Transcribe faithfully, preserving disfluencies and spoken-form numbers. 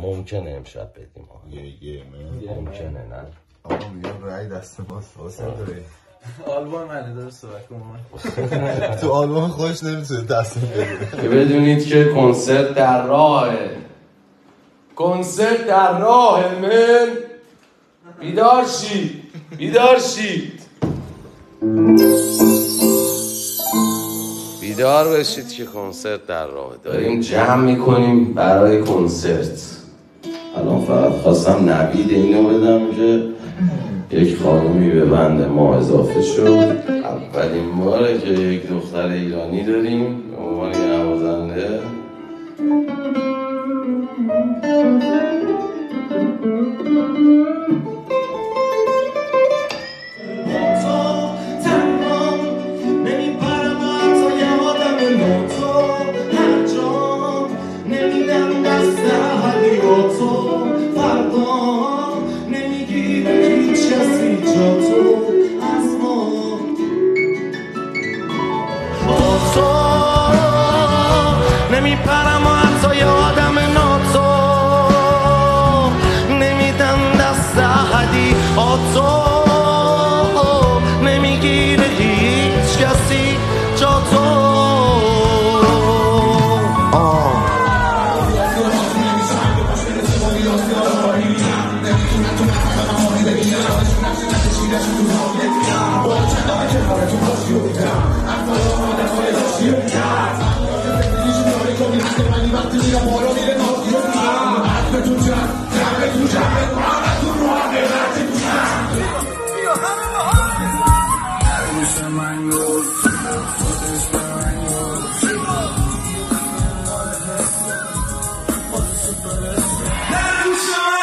ممکنه امشب بدیم یه یه من ممکنه نه آقا میگم رای دست ماست حسین داری آلبوم منه داره صحبت کنم تو آلبوم خودش نمیتونه دست بگیره. بدونید که کنسرت در راهه کنسرت در راهه من بیدار شید بیدار شید بیدار بشید که کنسرت در راهه داریم جمع میکنیم برای کنسرت الان فقط خواستم نوید اینو بدم که یک خانومی به بند ما اضافه شد اولین باره که یک دختر ایرانی داریم به عنوان نوازنده نمیپرم و حتی یادم ناتو نمیدم دست احدی آتو نمیگیره هیچ کسی جا تو Let